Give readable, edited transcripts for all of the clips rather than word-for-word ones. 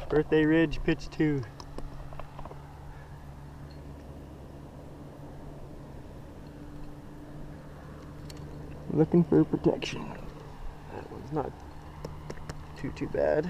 Birthday Ridge, pitch 2. Looking for protection. That one's not too bad.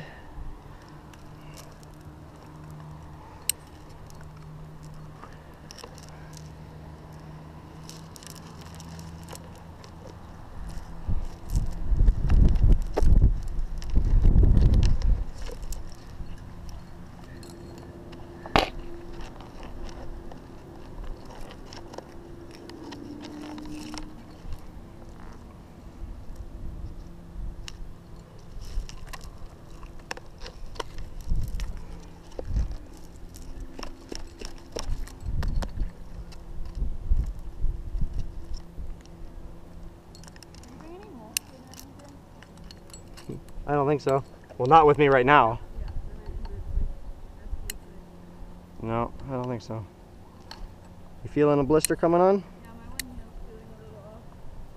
I don't think so. Well, not with me right now. No, I don't think so. You feeling a blister coming on? Yeah, my one nail's feeling a little off.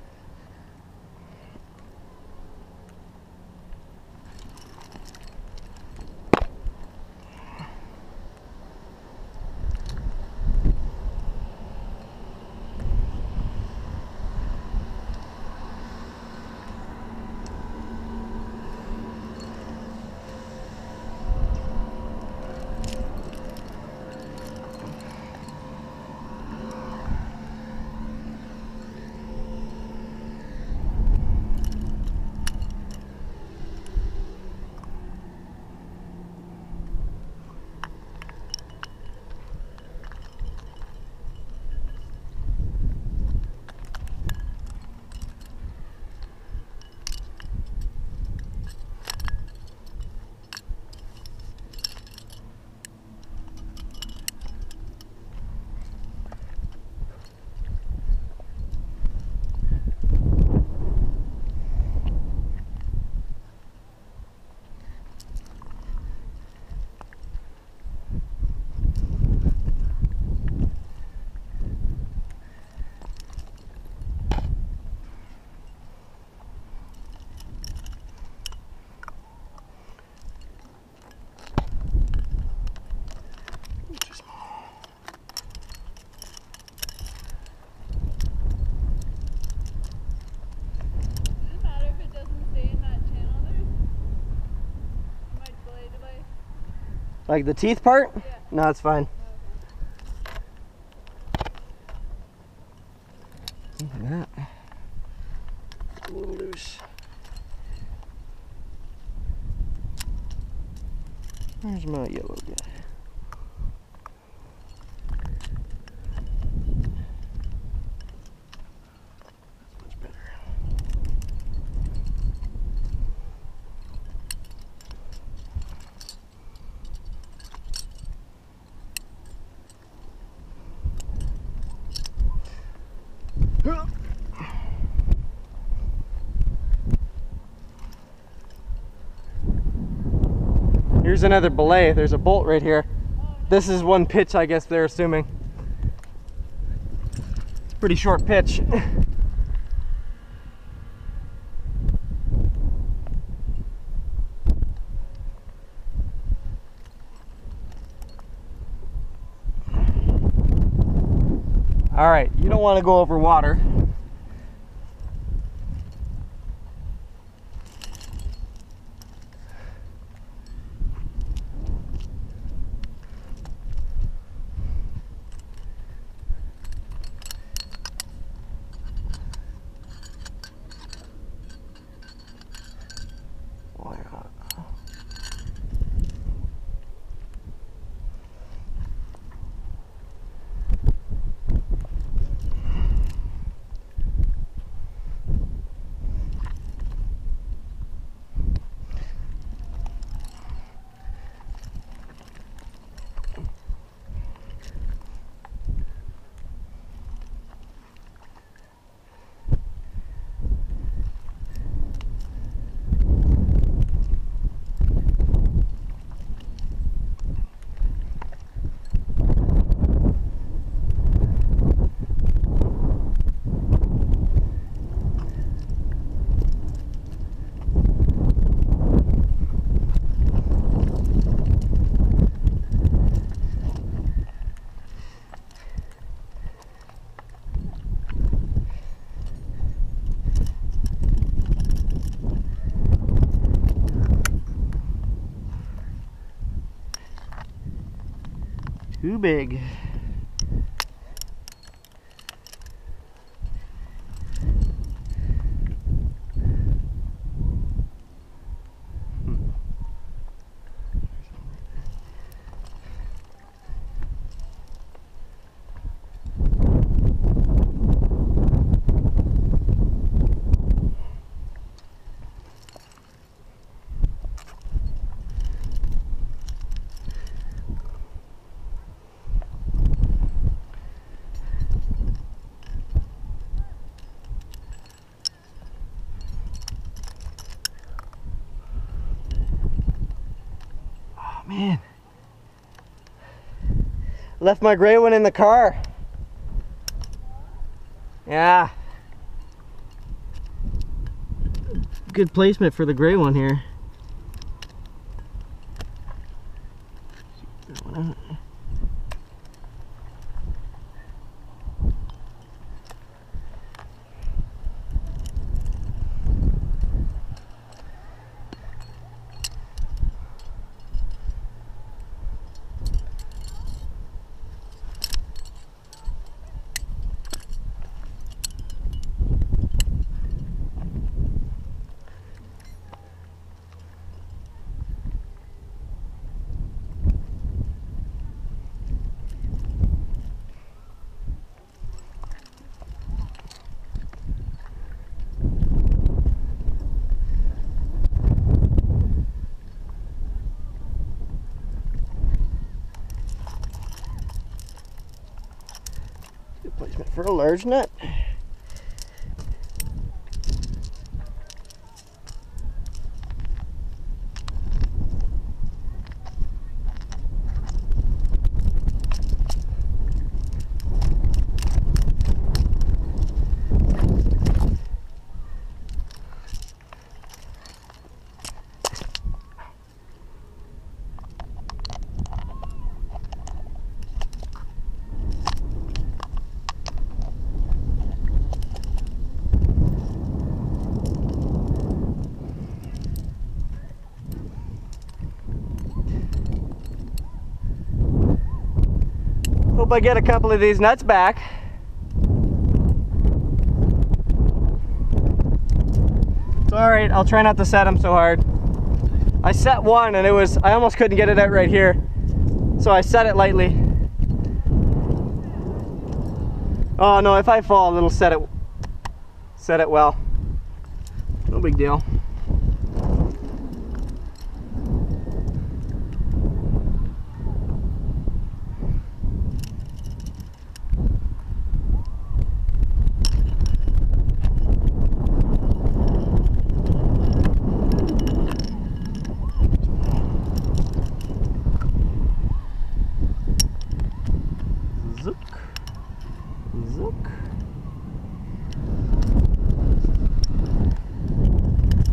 Like the teeth part? Yeah. No, it's fine. Look at that. A little loose. Where's my yellow guy? That's much better. Here's another belay. There's a bolt right here. This is one pitch, I guess they're assuming. It's a pretty short pitch. All right, you don't want to go over water. Too big. Man, left my gray one in the car. Yeah, good placement for the gray one here. That one out. Good placement for a large nut. Hope I get a couple of these nuts back. It's alright, I'll try not to set them so hard. I set one and I almost couldn't get it out right here. So I set it lightly. Oh no, if I fall, it'll set it well. No big deal. Zook. Zook.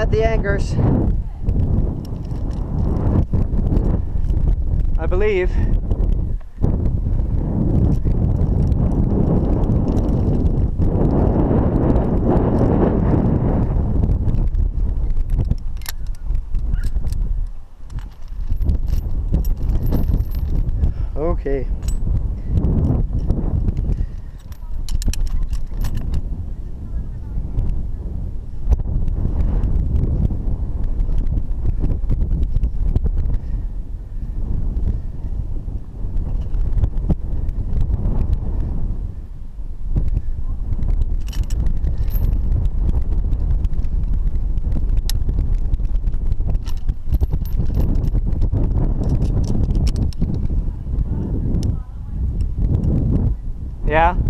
at the anchors. I believe. Okay. Yeah.